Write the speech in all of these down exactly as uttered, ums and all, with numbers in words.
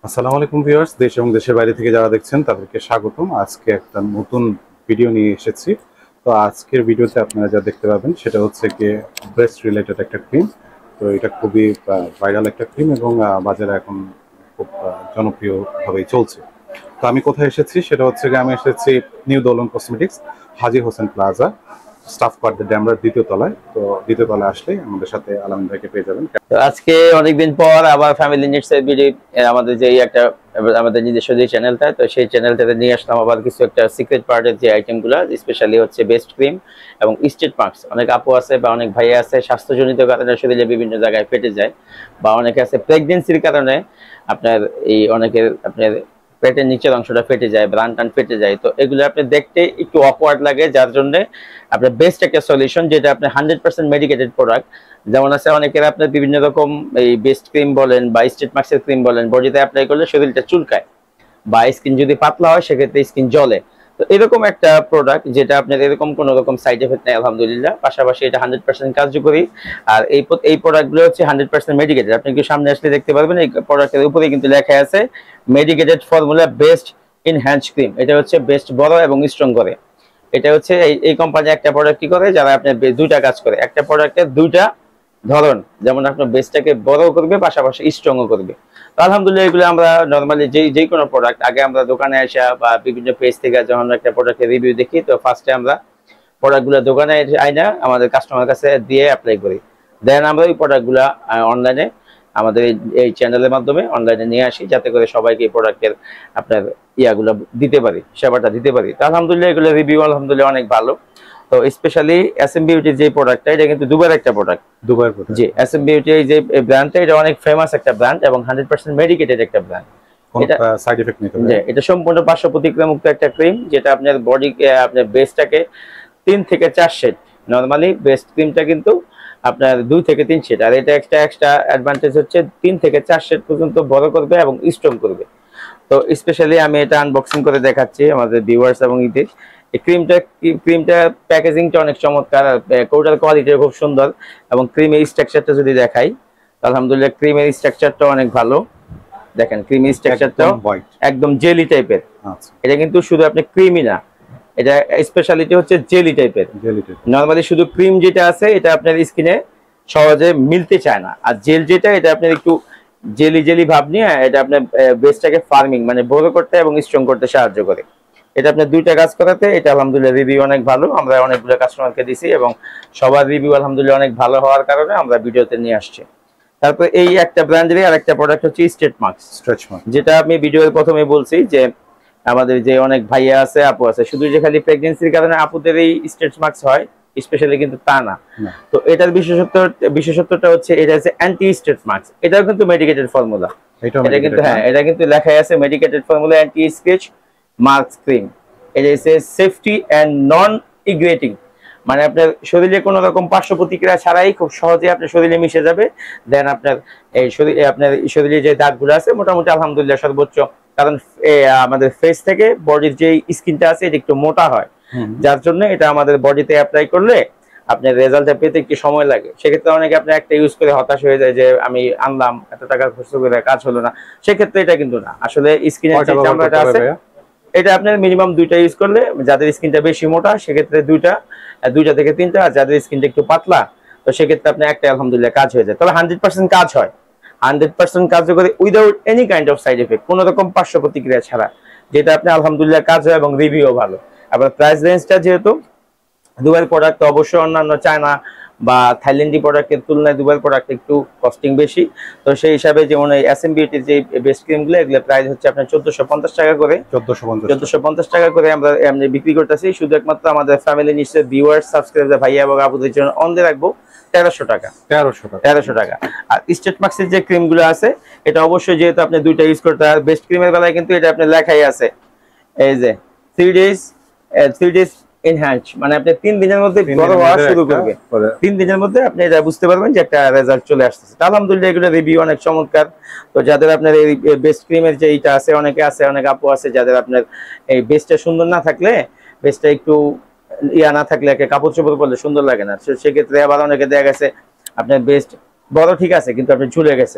আসসালামু আলাইকুম ভিউয়ার্স, দেশ এবং দেশের বাইরে থেকে যারা দেখছেন তাদেরকে স্বাগতম। আজকে একটা নতুন ভিডিও নিয়ে এসেছি। তো আজকের ভিডিওতে আপনারা যা দেখতে পাবেন সেটা হচ্ছে কি ব্রেস্ট রিলেটেড একটা ক্রিম। তো এটা খুবই ভাইরাল একটা ক্রিম এবং বাজারে এখন খুব জনপ্রিয়ভাবেই চলছে। তো আমি কোথায় এসেছি সেটা হচ্ছে কি আমি এসেছি new Dolon cosmetics, Haji Hossain plaza, staff quarter ড্যামরার দ্বিতীয় তলায়। তো দ্বিতীয় তলায় আসলে আমাদের সাথে আলামিন ভাইকে পেয়ে যাবেন। তো আজকে অনেকদিন পর আবার ফ্যামিলি নিডস এর ভিডিও আমাদের যে একটা আমাদের নিজস্ব যে চ্যানেলটা, তো সেই চ্যানেলটাতে নিয়ে আসলাম আবার কিছু একটা সিক্রেট পার্টের যে আইটেমগুলো, স্পেশালি হচ্ছে বেস্ট ক্রিম এবং স্ট্রেট মার্কস। অনেক আপু আছে বা অনেক ভাই আছে স্বাস্থ্যজনিত কারণে শরীরে বিভিন্ন জায়গায় ফেটে যায়, বা অনেকে আছে প্রেগনেন্সির কারণে আপনার এই অনেকের আপনার পেটের নিচের অংশটা ফেটে যায়, ব্রান টান ফেটে যায়। তো এগুলো আপনি দেখতে একটু অকওয়ার্ড লাগে, যার জন্য আপনার বেস্ট একটা সলিউশন, যেটা আপনি হান্ড্রেড পার্সেন্ট মেডিকেটেড প্রোডাক্ট। যেমন আছে অনেকের আপনার বিভিন্ন রকম এই বেস্ট ক্রিম বলেন বা স্ট্রেট মার্কসের ক্রিম বলেন, বডিতে অ্যাপ্লাই করলে শরীরটা চুলকায় বা স্কিন যদি পাতলা হয় সেক্ষেত্রে স্কিন জ্বলে। তো এরকম একটা প্রোডাক্ট যেটা আপনার এরকম কোনো রকম সাইড এফেক্ট নেই আলহামদুলিল্লাহ, পাশাপাশি এটা হান্ড্রেড পার্সেন্ট কার্যকরী। আর এই এই প্রোডাক্টগুলো হচ্ছে হান্ড্রেড পার্সেন্ট মেডিকেটেড। আপনি কি সামনে আসলে দেখতে পারবেন এই প্রোডাক্টের উপরে কিন্তু লেখা আছে medicated formula best enhance cream. এটা হচ্ছে বেস্ট বড় এবং স্ট্রং করে। এটা হচ্ছে এই কোম্পানি একটা প্রোডাক্ট কি করে, যারা আপনার দুইটা কাজ করে, একটা প্রোডাক্টের দুইটা ধরন, যেমন আপনার বেসটাকে বড় করবে পাশাপাশি স্ট্রং করবে। তো আলহামদুলিল্লাহ এগুলো আমরা নর্মালি যে যে কোনো প্রোডাক্ট আগে আমরা দোকানে আসা বা বিভিন্ন পেজ থেকে যখন একটা প্রোডাক্টের রিভিউ দেখি, তো ফার্স্টে আমরা প্রোডাক্টগুলো দোকানে আইনা আমাদের কাস্টমার কাছে দিয়ে অ্যাপ্লাই করি। দেন আমরা ওই প্রোডাক্টগুলো অনলাইনে আমাদের এই চ্যানেলের মাধ্যমে অনলাইনে নিয়ে আসি, যাতে করে সবাইকে এই প্রোডাক্টের আপনার ইয়াগুলো দিতে পারি, সেবাটা দিতে পারি। তো আলহামদুলিল্লাহ এগুলো রিভিউ আলহামদুলিল্লাহ অনেক ভালো। তো স্পেশালি এসএম বিউটির যে প্রোডাক্টটা, এটা কিন্তু দুবার একটা প্রোডাক্ট, দুবার প্রোডাক্ট। জি, এসএম বিউটি এই যে ব্র্যান্ডটা, এটা অনেক ফেমাস একটা ব্র্যান্ড এবং হান্ড্রেড পার্সেন্ট মেডিকেটেড একটা ব্র্যান্ড। এটা সাইড এফেক্ট নিতে হবে। এটা সম্পূর্ণ পার্শ্ব প্রতিক্রিয়া মুক্ত একটা ক্রিম, যেটা আপনার বডি আপনার বেসটাকে তিন থেকে চার শেড, নরমালি বেস্ট ক্রিমটা কিন্তু আপনার দুই থেকে তিন শেড, আর এটা একটা এক্সট্রা অ্যাডভান্টেজ হচ্ছে তিন থেকে চার শেড পর্যন্ত বড় করবে এবং স্ট্রং করবে। তো স্পেশালি আমি এটা আনবক্সিং করে দেখাচ্ছি আমাদের ভিউয়ার্স এবং ইদের। এই ক্রিমটা ক্রিমটা প্যাকেজিংটা অনেক চমৎকার, কৌটার কোয়ালিটি খুব সুন্দর, এবং ক্রিমের স্ট্রাকচারটা যদি দেখাই, আলহামদুলিল্লাহ ক্রিমের স্ট্রাকচারটা অনেক ভালো। দেখেন ক্রিমের স্ট্রাকচারটা একদম জেলি টাইপের। এটা কিন্তু শুধু আপনি ক্রিমই না, এটা স্পেশালিটি হচ্ছে জেলি টাইপের। নরমালি শুধু ক্রিম যেটা আছে এটা আপনার স্কিনে সহজে মিলতে চায় না, আর জেল যেটা এটা আপনার একটু জেলি জেলি ভাব নিয়ে এটা আপনার বেসটাকে ফার্মিং মানে বড় করতে এবং স্ট্রং করতে সাহায্য করে। এটা আপনার দুইটা কাজ করাতে এটা আলহামদুলিল্লাহ রিভিউ অনেক ভালো, আমরা অনেকগুলো কাস্টমারকে দিছি এবং সবার রিভিউ আলহামদুলিল্লাহ অনেক ভালো হওয়ার কারণে আমরা ভিডিওতে নিয়ে আসছি। তারপর এই একটা ব্র্যান্ডেরই আর একটা প্রোডাক্ট হচ্ছে স্ট্রেট মার্কস, স্ট্রেচ মার্ক, যেটা আমি ভিডিওর প্রথমে বলছি যে আমাদের যে অনেক ভাইয়া আছে আপু আছে, শুধু যে খালি প্রেগনেন্সির কারণে আপুদের এই স্ট্রেচ মার্কস হয় স্পেশালি, কিন্তু তা না। তো এটার বিশেষত্ব বিশেষত্বটা হচ্ছে এটা হচ্ছে অ্যান্টি স্ট্রেচ মার্কস। এটাও কিন্তু মেডিকেটেড ফর্মুলা, এটা কিন্তু হ্যাঁ এটা কিন্তু লেখাই আছে medicated formula anti stretch marks cream. এটা হচ্ছে সেফটি অ্যান্ড নন ইগ্রেটিং, মানে আপনার শরীরে কোনো রকম পার্শ্ব প্রতিক্রিয়া ছাড়াই খুব সহজে আপনার শরীরে মিশে যাবে। দেন আপনার এই শরীরে আপনার শরীরে যে দাগগুলো আছে মোটামুটি আলহামদুলিল্লাহ সর্বোচ্চ, কারণ আমাদের ফেস থেকে বডির যে স্কিনটা আছে এটা একটু মোটা হয়, যার জন্য এটা আমাদের বডিতে অ্যাপ্লাই করলে আপনার রেজাল্টটা পেতে একটু সময় লাগে। সেক্ষেত্রে অনেকে আপনার একটা ইউজ করে হতাশ হয়ে যায় যে আমি আনলাম এত টাকা খরচ করে কাজ হলো না। সেক্ষেত্রে এটা কিন্তু না, আসলে স্কিনের যে চামড়াটা আছে এটা আপনার মিনিমাম দুইটা ইউজ করলে, যাদের স্কিনটা বেশি মোটা সেক্ষেত্রে দুইটা দুইটা থেকে তিনটা, আর যাদের স্কিনটা একটু পাতলা তো সেক্ষেত্রে আপনার একটা আলহামদুলিল্লাহ কাজ হয়ে যায়। তবে হান্ড্রেড পার্সেন্ট কাজ হয়, হান্ড্রেড পার্সেন্ট কার্যকরী without any kind of side effect, কোনো রকম পার্শ্ব প্রতিক্রিয়া ছাড়া, যেটা আপনি আলহামদুলিল্লাহ কাজ হয় এবং রিভিউ ভালো। আবার প্রাইস রেঞ্জটা যেহেতু দুবাইয়ের প্রোডাক্ট অবশ্যই অন্যান্য চায়না বা থাইল্যান্ডি প্রোডাক্টের তুলনায় দুবাইয়ের প্রোডাক্ট একটু কস্টিং বেশি। তো সেই হিসাবে যেমন এই এসএম বিউটির যে বেস্ট ক্রিমগুলো এগুলো প্রাইস হচ্ছে আপনার চোদ্দশো পঞ্চাশ টাকা করে, চোদ্দশো পঞ্চাশ টাকা করে আমরা এমনি বিক্রি করতেছি। শুধু একমাত্র আমাদের ফ্যামিলি নিশ্চয় ভিউয়ার্স সাবস্ক্রাইবার ভাইয়া এবং আপুদের জন্য অন রাখবো তেরোশো টাকা, তেরোশো টাকা তেরোশো টাকা। আর স্ট্রেট মার্কসের যে ক্রিমগুলো আছে এটা অবশ্যই যেহেতু আপনি দুইটা ইউজ করতে হয়, বেস্ট ক্রিমের বেলায় কিন্তু এটা আপনার লেখাই আছে এই যে three days three days enhance, মানে আপনি তিন দিনের মধ্যে বড় হওয়া শুরু করবে, তিন দিনের মধ্যে আপনি এটা বুঝতে পারবেন যে একটা রেজাল্ট চলে আসতেছে। আলহামদুলিল্লাহ এগুলো রিভিউ অনেক চমৎকার। তো যাদের আপনার এই বেস্ট ক্রিমের যে এইটা আছে, অনেকে আছে অনেক আপু আছে যাদের আপনার এই বেস্টটা সুন্দর না থাকলে, বেস্টটা একটু ইয়া না থাকলে কাপড় চোপড় পরলে সুন্দর লাগে না, সেক্ষেত্রে আবার অনেকে দেখা গেছে আপনার বেস্ট বড় ঠিক আছে কিন্তু আপনি ঝুলে গেছে। তো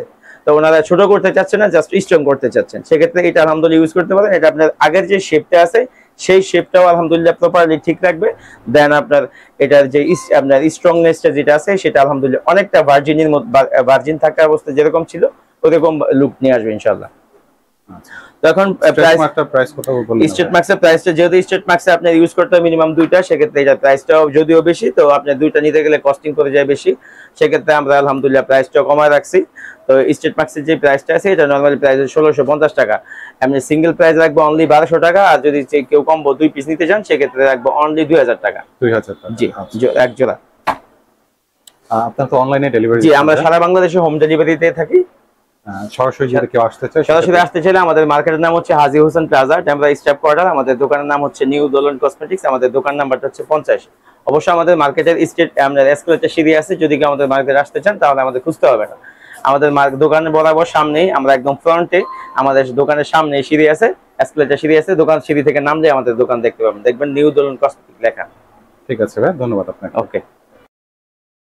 তো ওনারা ছোট করতে চাচ্ছেন না, জাস্ট স্ট্রং করতে চাচ্ছেন, সেক্ষেত্রে এটা আলহামদুলিল্লাহ ইউজ করতে পারেন। এটা আপনার আগের যে শেপটা আছে সেই শেপটাও আলহামদুলিল্লাহ প্রপারলি ঠিক রাখবে। দেন আপনার এটার যে আপনার স্ট্রংনেসটা যেটা আছে সেটা আলহামদুলিল্লাহ অনেকটা ভার্জিনের মতো, ভার্জিন থাকা অবস্থা যেরকম ছিল ওরকম লুক নিয়ে আসবে ইনশাআল্লাহ। তো এখন প্রাইস প্রাইস কত বললেন? স্টেট ম্যাক্সের প্রাইসটা যেহেতু স্টেট ম্যাক্সে আপনি ইউজ করতে হবে মিনিমাম দুইটা, সেক্ষেত্রে এটা প্রাইসটাও যদিও বেশি, তো আপনি দুইটা নিতে গেলে কস্টিং করে যায় বেশি, সেক্ষেত্রে আমরা আলহামদুলিল্লাহ প্রাইসটাও কমায় রাখছি। তো স্টেট ম্যাক্সের যে প্রাইসটা আছে এটা নর্মালি প্রাইস ষোলোশো পঞ্চাশ টাকা, এমনি সিঙ্গেল প্রাইস রাখবো অনলি বারোশো টাকা, আর যদি কেউ কম্বো দুই পিস নিতে চান সেক্ষেত্রে রাখবো অনলি দুই হাজার টাকা। দুই হাজার টাকা জি, এক জোড়া। আপনার তো অনলাইনে ডেলিভারি? জি, আমরা সারা বাংলাদেশে হোম ডেলিভারিতে থাকি। সরাসরি যদি কেউ আসতে চায়, সরাসরি আসতে চাইলে আমাদের মার্কেটের নাম হচ্ছে হাজী হোসেন প্লাজা, টেম্পরা স্টাফ কোয়ার্টার। আমাদের দোকানের নাম হচ্ছে নিউ দোলন কসমেটিক্স, আমাদের দোকান নাম্বারটা হচ্ছে পঞ্চাশ। অবশ্যই আমাদের মার্কেটের স্টেট আমাদের এসকেলেটর সিঁড়ি আছে, যদি কেউ আমাদের মার্কেটে আসতে চান তাহলে আমাদের খুঁজতে হবে না। আমাদের দোকানের বরাবর সামনেই, আমরা একদম ফ্রন্টে, আমাদের দোকানের সামনে সিঁড়ি আছে, এসকেলেটর সিঁড়ি আছে, দোকান সিঁড়ি থেকে নামলে আমাদের দোকান দেখতে পাবেন, দেখবেন নিউ দোলন কসমেটিক্স লেখা। ঠিক আছে ভাই, ধন্যবাদ আপনাকে। ওকে।